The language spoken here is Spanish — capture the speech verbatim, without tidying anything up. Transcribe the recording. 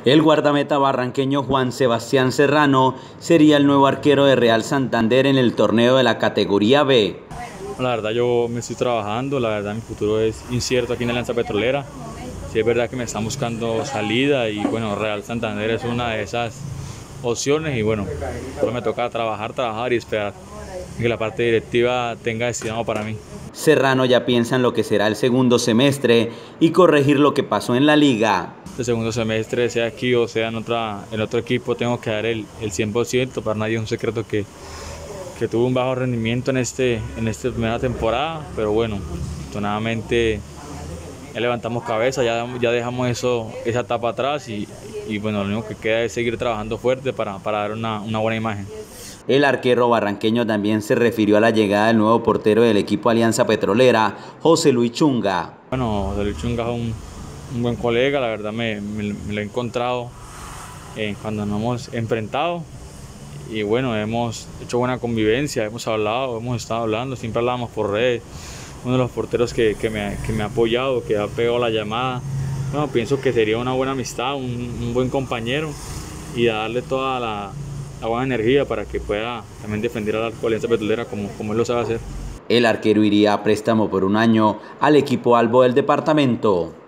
El guardameta barranqueño Juan Sebastián Serrano sería el nuevo arquero de Real Santander en el torneo de la categoría B. La verdad yo me estoy trabajando, la verdad mi futuro es incierto aquí en Alianza Petrolera. Sí es verdad que me están buscando salida y bueno, Real Santander es una de esas opciones y bueno, solo me toca trabajar, trabajar y esperar que la parte directiva tenga destinado para mí. Serrano ya piensa en lo que será el segundo semestre y corregir lo que pasó en la liga. Este segundo semestre, sea aquí o sea en, otra, en otro equipo, tengo que dar el, el cien por ciento. Para nadie es un secreto que, que tuve un bajo rendimiento en, este, en esta primera temporada, pero bueno, afortunadamente ya levantamos cabeza, ya, ya dejamos eso, esa etapa atrás y, y bueno, lo único que queda es seguir trabajando fuerte para, para dar una, una buena imagen. El arquero barranqueño también se refirió a la llegada del nuevo portero del equipo Alianza Petrolera, José Luis Chunga. Bueno, José Luis Chunga es un, un buen colega, la verdad me, me, me lo he encontrado eh, cuando nos hemos enfrentado y bueno, hemos hecho buena convivencia, hemos hablado, hemos estado hablando, siempre hablábamos por redes. Uno de los porteros que, que, me, que me ha apoyado, que ha pegado la llamada. Bueno, pienso que sería una buena amistad, un, un buen compañero y darle toda la, la buena energía para que pueda también defender a la Alianza Petrolera como, como él lo sabe hacer. El arquero iría a préstamo por un año al equipo Albo del departamento.